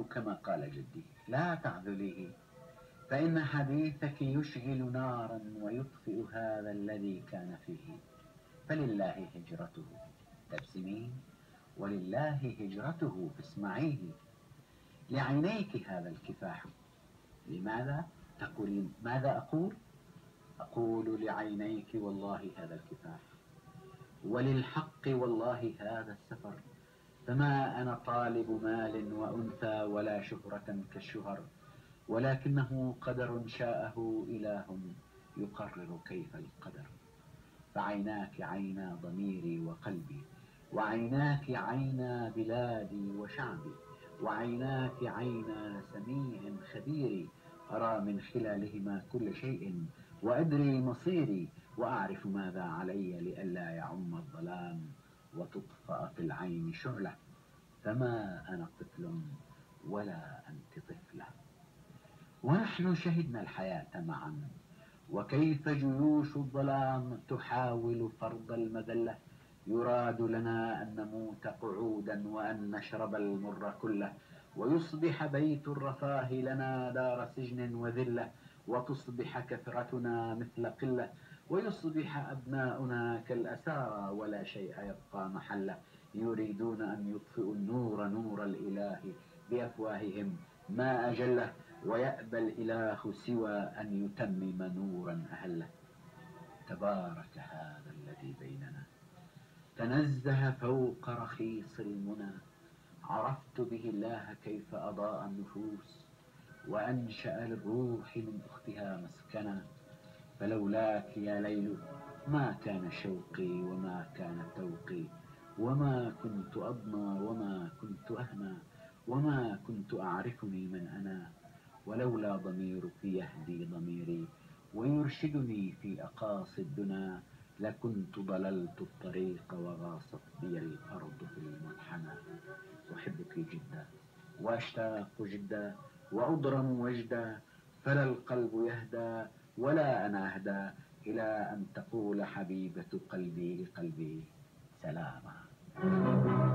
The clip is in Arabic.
أقول كما قال جدي: لا تعذليه، فإن حديثك يشعل نارا ويطفئ هذا الذي كان فيه. فلله هجرته، تبسمين، ولله هجرته، فاسمعيه. لعينيك هذا الكفاح. لماذا تقولين ماذا أقول؟ أقول لعينيك والله هذا الكفاح، وللحق والله هذا السفر. فما أنا طالب مال وأنثى ولا شهرة كالشهر، ولكنه قدر شاءه إله يقرر كيف القدر. فعيناك عينا ضميري وقلبي، وعيناك عينا بلادي وشعبي، وعيناك عينا سميع خبير، أرى من خلالهما كل شيء، وأدري مصيري، وأعرف ماذا علي لئلا يعم الظلام وتطفأ في العين شعلة. فما أنا طفل ولا أنت طفلة، ونحن شهدنا الحياة معا، وكيف جيوش الظلام تحاول فرض المذلة. يراد لنا أن نموت قعودا وأن نشرب المر كله، ويصبح بيت الرفاه لنا دار سجن وذلة، وتصبح كثرتنا مثل قلة، ويصبح أبناؤنا كالأسارى ولا شيء يبقى محله. يريدون أن يطفئوا النور، نور الإله، بأفواههم ما أجله، ويأبى الإله سوى أن يتمم نورا أهله. تبارك هذا الذي بيننا، تنزه فوق رخيص المنى، عرفت به الله كيف أضاء النفوس، وأنشأ للروح من أختها مسكنا. فلولاك يا ليل ما كان شوقي وما كان توقي، وما كنت أضنى وما كنت أهنى، وما كنت أعرفني من أنا. ولولا ضميرك يهدي ضميري ويرشدني في أقاصي الدنا، لكنت ضللت الطريق وغاصت بي الأرض في المنحنى. أحبك جدا وأشتاق جدا وأضرم وجدا، فلا القلب يهدى ولا أنا أهدى إلى أن تقول حبيبة قلبي لقلبي: سلاما.